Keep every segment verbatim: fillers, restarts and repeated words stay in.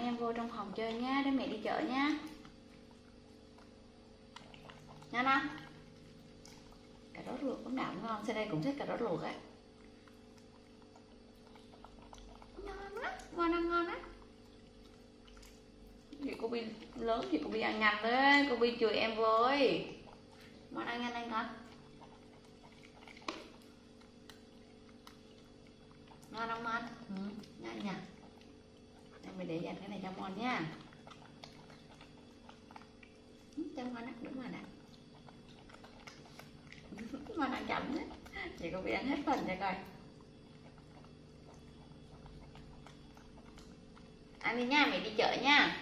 em vô trong phòng chơi nhá, để mẹ đi chợ nhá. Nha Nam. Cà rốt luộc cũng nào ngon, sau đây cũng thích cà rốt luộc á. Ngon á, ngon ăn ngon á. Vậy cô Bi lớn thì cô Bi ăn nhanh đấy, cô Bi chửi em với. Món ăn nhanh anh ngon. Ngon không Mon? Ừ, ngon nhỉ. Em mình để dành cái này cho Mon nha. Cho Mon ăn đúng rồi nè. Mon ăn chậm đấy. Chị cô Bi ăn hết phần cho coi. Ăn đi nha, mẹ đi chợ nha.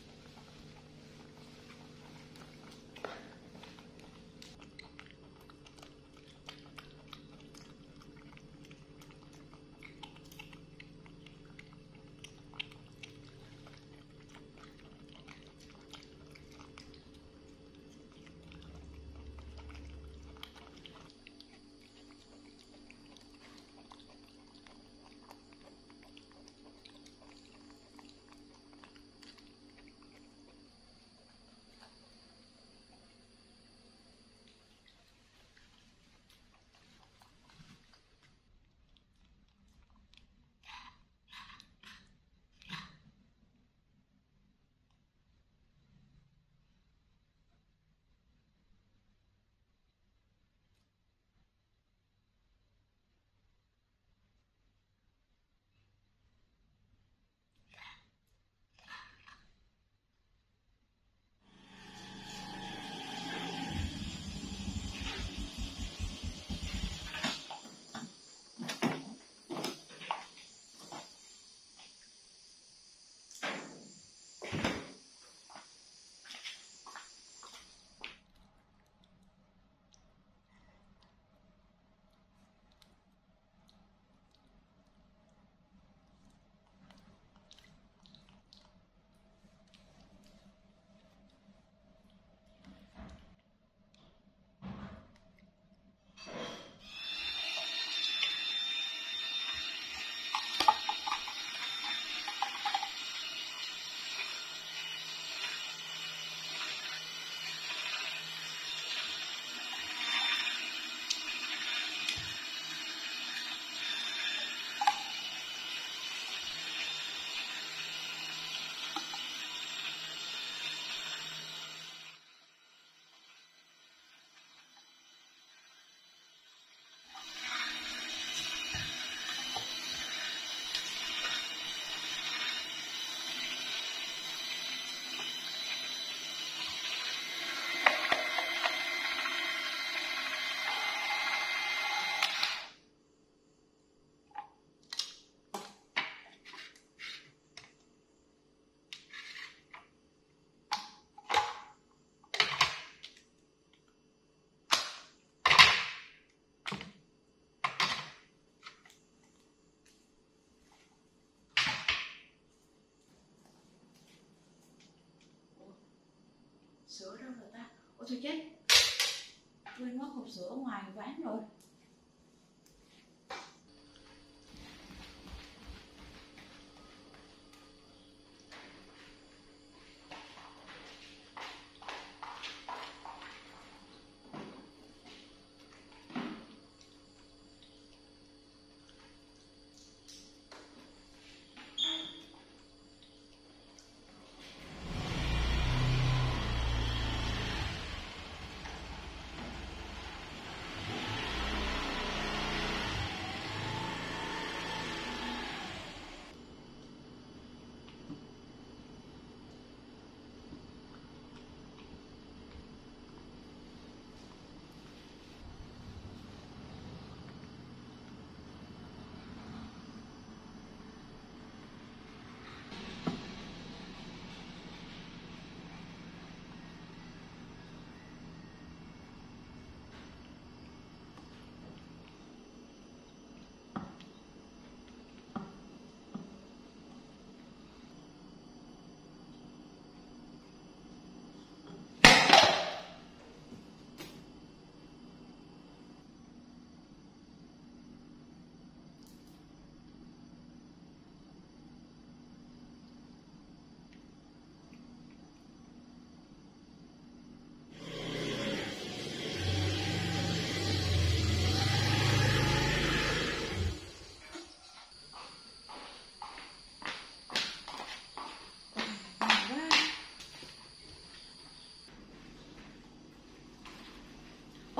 Sữa đâu rồi ta? Ôi thôi chết, quên mất hộp sữa ở ngoài quán rồi.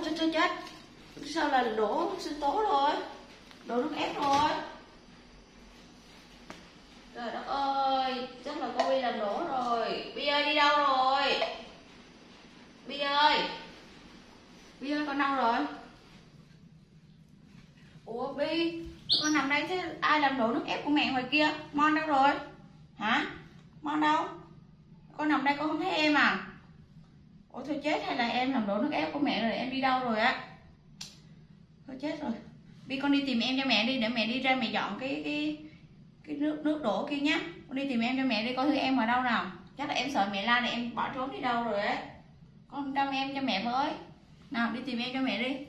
chết chết chết. Sao là đổ sinh tố rồi? Đổ nước ép rồi. Trời đất ơi, chắc là cô Bi làm đổ rồi. Bi ơi đi đâu rồi? Bi ơi. Bi ơi con đâu rồi? Ủa Bi, con nằm đây thế ai làm đổ nước ép của mẹ ngoài kia? Mon đâu rồi? Hả? Mon đâu? Con nằm đây con không thấy em à? Ủa thôi chết, hay là em làm đổ nước ép của mẹ rồi em đi đâu rồi á? Thôi chết rồi. Bi con đi tìm em cho mẹ đi, để mẹ đi ra mẹ dọn cái cái cái nước nước đổ kia nhá. Con đi tìm em cho mẹ đi, coi thử em ở đâu nào. Chắc là em sợ mẹ la này em bỏ trốn đi đâu rồi ấy. Con đâm em cho mẹ với. Nào đi tìm em cho mẹ đi.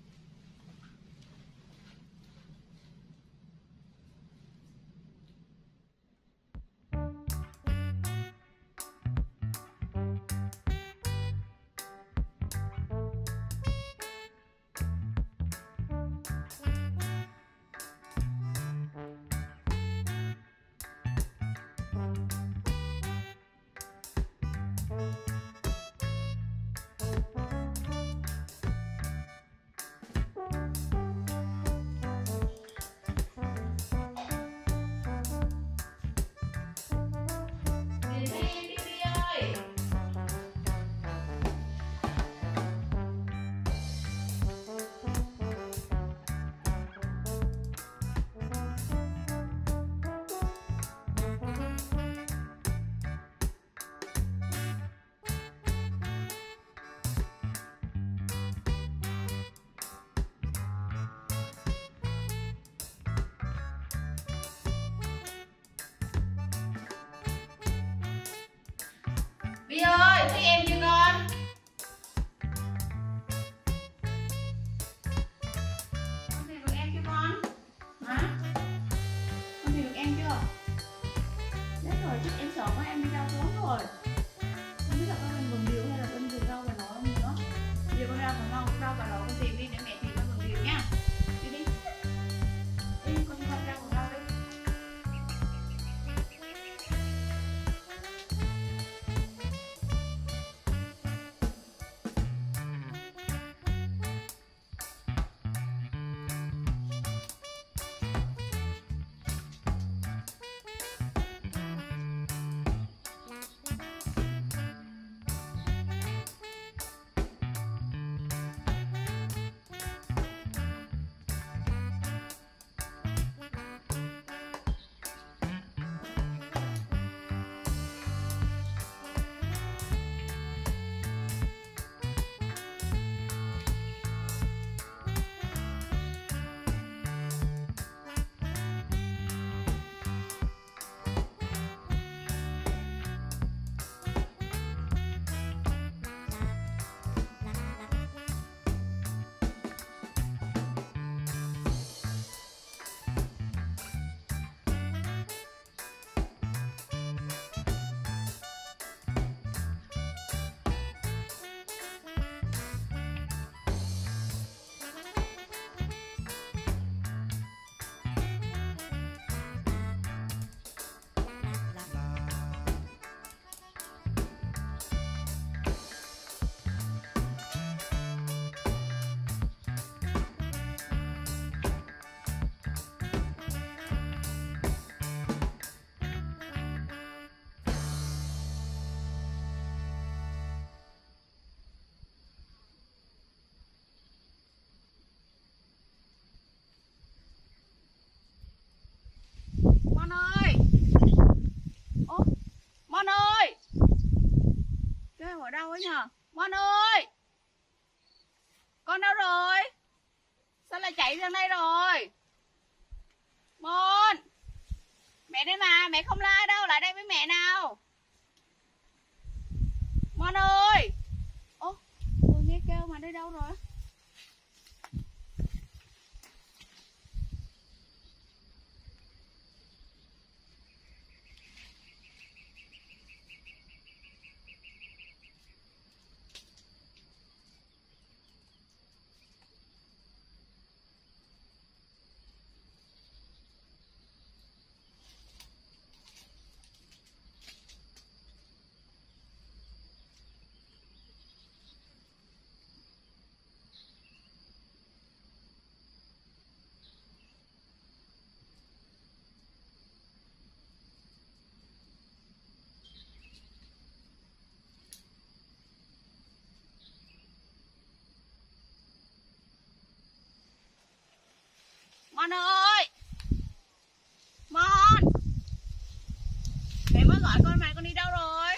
Bi ơi, thấy em chưa con? Con tìm được em chưa con? Hả? Con tìm được em chưa? Chết rồi, chắc em sợ quá em đi đâu trốn rồi. Không biết là con bên vườn điều hay là bên vườn rau và lọ không nữa. Bây giờ con ra vườn rau, rau và lọ con tìm đi để mẹ tìm bên vườn điều nha. Đi đi. Đi con con ra vườn rau đi. Mon ơi. Ô, Mon ơi. Cái em ở đâu ấy nhờ? Mon ơi. Con đâu rồi? Sao lại chạy ra đây rồi? Mon. Mẹ đây mà, mẹ không la đâu, lại đây với mẹ nào. Mon ơi. Ô, tôi nghe kêu mà đi đâu rồi? Mon ơi, Mon, mẹ mới gọi con mà con đi đâu rồi?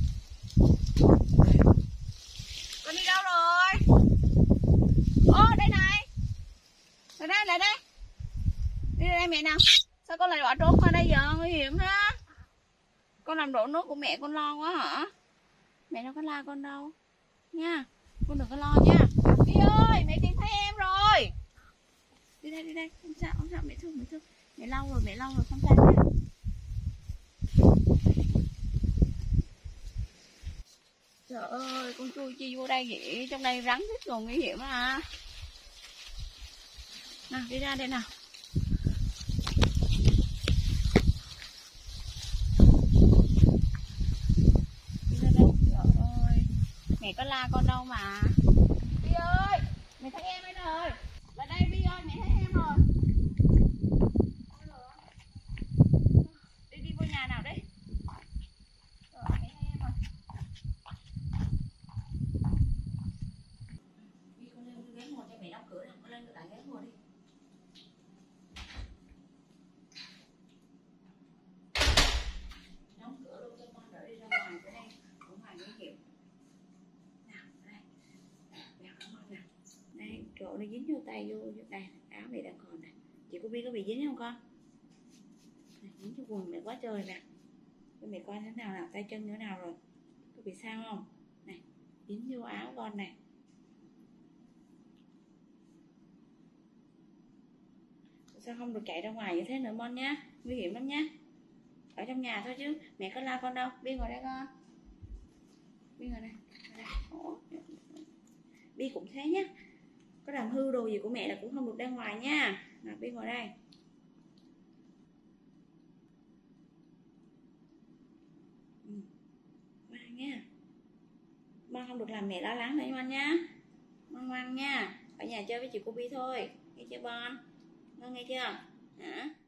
Con đi đâu rồi? Ô đây này, lại đây lại đây, đi đây mẹ nào. Sao con lại bỏ trốn qua đây giờ, nguy hiểm đó. Con làm đổ nước của mẹ con lo quá hả? Mẹ đâu có la con đâu nha, con đừng có lo nha. Đi ơi, mẹ tìm thấy em rồi. Đi đây đi đây, không sao không sao, mẹ thương mẹ thương, mẹ lâu rồi mẹ lâu rồi không sao nha. Trời ơi, con chui chi vô đây vậy? Trong đây rắn rất rồi, nguy hiểm à. Nào đi ra đây nào. Đi ra đây. Trời ơi, mẹ có la con đâu mà. Bi ơi, mẹ thấy em ấy rồi. Là đây Bi ơi, mẹ thấy em rồi. Đi đi vô nhà nào đấy. Rồi, mẹ thấy em rồi. Bi con lên ghế ngồi cho mẹ đóng cửa nào, con lên lại ghế ngồi đi. Đóng cửa luôn cho con đỡ đi ra ngoài, cái đây ở ngoài nguy hiểm. Nào, đây. Đeo áo con nè. Đây, chỗ nó dính vô tay vô, đây, áo mẹ đang còn nè. Chị có biết có bị dính không con? Này, dính cho quần mẹ quá trời nè. Cho mẹ coi thế nào nào, tay chân như thế nào rồi. Có bị sao không? Này, dính vô áo con này. Sao không được chạy ra ngoài như thế nữa Mon nhá, nguy hiểm lắm nhá. Ở trong nhà thôi chứ, mẹ có la con đâu. Bi ngồi đây con. Bi ngồi đây. Bi cũng thế nhá. Có làm hư đồ gì của mẹ là cũng không được ra ngoài nha. Nào Bi ngồi đây. Ừ. Ngoan nha. Mon không được làm mẹ lo lắng nữa Mon nhá. Mon ngoan nha. Ở nhà chơi với chị cô Bi thôi. Nghe chưa Bon? Con nghe chưa? Hả?